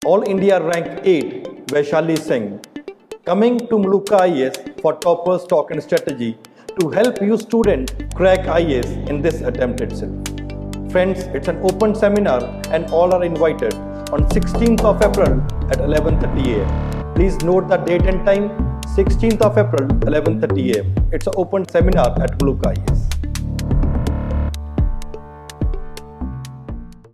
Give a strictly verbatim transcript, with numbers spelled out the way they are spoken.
All India rank eight, Vaishali Singh, coming to Muluka I A S for toppers talk and strategy to help you students crack I A S in this attempt itself. Friends, it's an open seminar and all are invited on sixteenth of April at eleven thirty a m Please note the date and time, sixteenth of April, eleven thirty a m It's an open seminar at Muluka I A S.